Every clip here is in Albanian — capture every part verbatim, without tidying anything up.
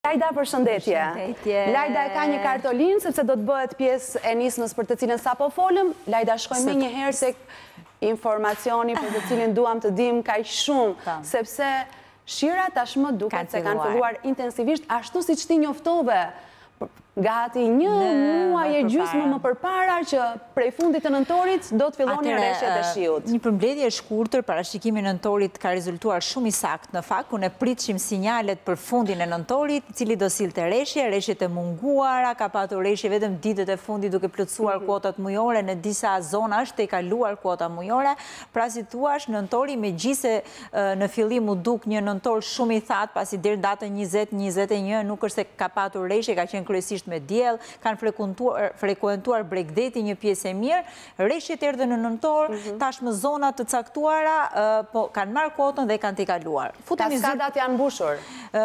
Lajda, përshëndetje. Lajda e ka një kartolinë, sepse do të bëhet pjesë e nismës për të cilën sa po folëm. Lajda, shkojmë me një herë se informacioni për të cilin duam të dim ka i shumë, sepse shira tashmë duket se kanë filluar intensivisht, ashtu si që ti njoftove, gati një muaj e gjysmë më përpara që prej fundit të nëntorit do të filloni reshjet e shiut. Një përmbledhje e shkurtër, parashikimi i nëntorit ka rezultuar shumë i saktë. Në fakt, ku ne pritshim sinjalet për fundin e nëntorit, i cili do sillte reshje, reshjet e munguara, ka patur reshje vetëm ditët e fundit duke plotësuar kuotat mujore, në disa zona është e kaluar kuota mujore. Pra si thua, nëntori megjithëse në fillim u duk një nëntor shumë i thatë, pasi deri në datën njëzet njëzet e një nuk është se ka patur reshje, ka qenë kryesisht me diell, kanë frekuentuar, frekuentuar Bregdeti një pjesë e mirë, reshjet erdhën në nëntor, tashmë zonat të caktuara po kanë marrë kuotën dhe kanë t'i kaluar. Kaskadat janë mbushur.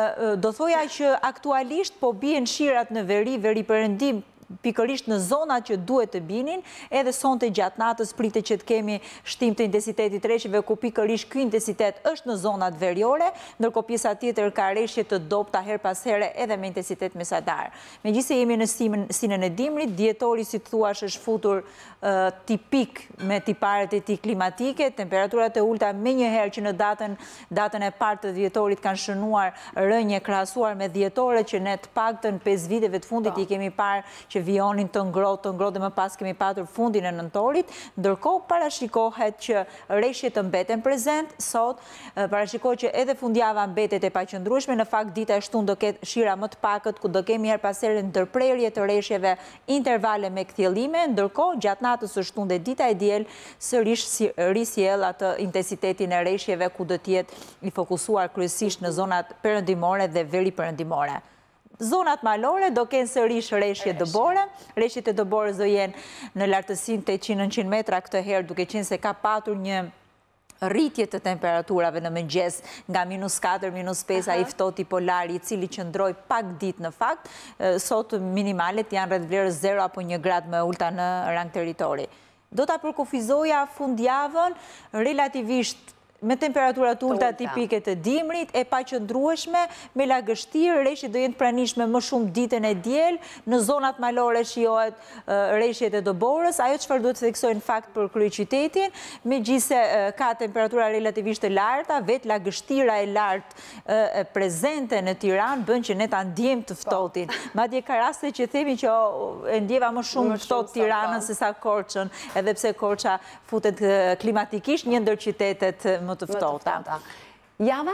Do thoja që aktualisht po bien shirat në veri, veri perëndim, pikërisht në zonat që duhet të binin, edhe sonte gjatë natës pritet që të kemi shtim të intensitetit reshjeve, ku pikërisht ky intensitet është në zonat veriore, ndërkohë pjesa tjetër ka reshje të dobta her pas here edhe me intensitet mesatar. Megjithëse jemi në sinën e dimrit, Dhjetori, si thuash, është futur tipik me tiparet e tij klimatike, temperaturat e ulta menjëherë që në datën datën e parë të Dhjetorit kanë shënuar rënje krahasuar me dhjetoret që ne të paktën pesë viteve të fundit i kemi parë që vionin të ngrohtë, të ngrohtë dhe më pas kemi patur fundin e nëntorit, ndërkohë parashikohet që reshjet të mbeten prezent, sot parashikohet që edhe fundjava mbetet e paqëndrueshme, në fakt dita e shtunë do ketë shira më të pakët, ku do kemi her pas here ndërprerje të reshjeve, intervale me kthjellime, ndërkohë gjatë natës së shtunë dhe dita e diel sërish risjell atë intensitetin e reshjeve, ku do të jetë i fokusuar kryesisht në zonat perëndimore dhe veri perëndimore. Zonat malore do kenë sërish reshje të borë, reshjet e të borës do jenë në lartësinë tetëqind nëntëqind metra këtë herë, duke qenë se ka patur një rritje të temperaturave në mëngjes nga minus katër, minus pesë, ai ftohti polari i cili qëndroi pak ditë në fakt, sot minimalet janë rreth vlerës zero apo një grad më ulta në rang territori. Do ta përkufizoja fundjavën relativisht me temperaturat ulta tipike të dimrit, e paqëndrueshme, me lagështirë, reshjet do jenë pranishme më shumë ditën e diel, në zonat malore shijohet reshjet e doborës, ajo çfarë duhet të theksoj në fakt për kryeqytetin, megjithëse ka temperatura relativisht të larta, vetë lagështira e lartë e prezente në Tiranë bën që ne ta ndjejmë të ftohtin. Madje ka raste që themi që e ndjeva më shumë ftohtë Tiranën se sa Korçën, edhe pse Korça futet klimatikisht një ndër qytetet më të ftohta. Java?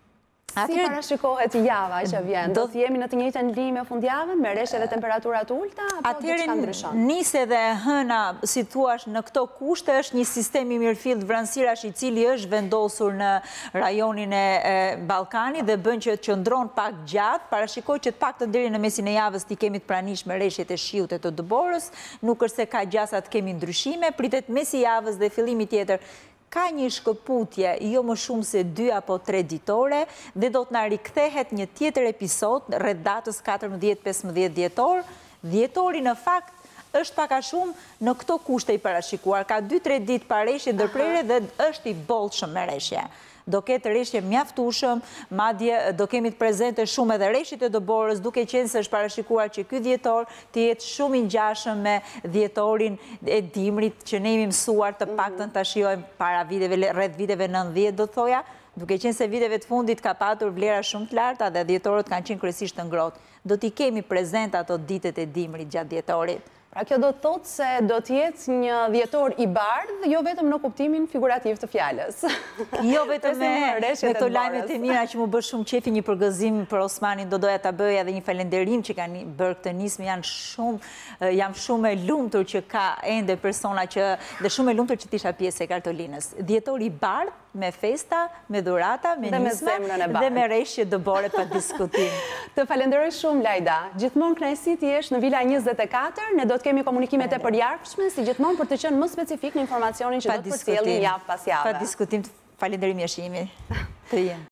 Si parashikohet java që vjen? Do të jemi në të njëjtën linjë me fundjavën, me reshje dhe temperaturat ulta, apo diçka ndryshon? Nise dhe hëna, si thuash, në këto kushte është një sistem i mirëfillt vranësirash i cili është vendosur në rajonin e Ballkanit dhe bën që të qëndron pak gjatë. Parashikoj që të paktën deri në mesin e javës ti kemi të pranishme reshjet e shiut e të dëborës, nuk është se ka gjasa të kemi ndryshime, pritet mesi i javës dhe fillimi tjetër ka një shkëputje, jo më shumë se dy apo tre ditore, dhe do të na rikthehet një tjetër episod rreth datës katërmbëdhjetë pesëmbëdhjetë dhjetor. Dhjetori në fakt është pak a shumë në këto kushte i parashikuar. Ka dy tre ditë pa reshje ndërprerje dhe është i bollshëm me reshje. Do ketë reshje mjaftueshëm, madje do kemi të prezente shumë edhe reshjet e doborës, duke qenë se është parashikuar që ky dhjetor të jetë shumë i ngjashëm me dhjetorin e dimrit që ne jemi mësuar të paktën ta shijojmë para viteve, rreth viteve nëntëdhjetë do thoja, duke qenë se viteve të fundit ka patur vlera shumë të larta dhe dhjetorët kanë qenë kryesisht të ngrohtë. Do t'i kemi prezent ato ditët e dimrit gjatë dhjetorit. Pra kjo do të thotë se do të jetë një dhjetor i bardhë, jo vetëm në kuptimin figurativ të fjalës. Jo vetëm me këto lajmet e mira që mu bë shumë qefi, një përgëzim për Osmanin, do doja ta bëja dhe një falenderim që kanë bërë këtë nismë, janë shumë, jam shumë e lumtur që ka ende persona që dhe shumë e lumtur që t'isha pjesë e kartolinës. Dhjetor i bardhë, me festa, me dhurata, me nisme dhe me reshje dëbore pa diskutim. Të falenderoj shumë, Lajda. Gjithmonë kënaqësi ti jesh në Vila njëzet e katër, ne do të kemi komunikimet e përjashme, si gjithmonë për të qenë më specifik në informacionin që do të përcjellim javë pas jave. Pa diskutim, falenderimi është imi. Të jenë.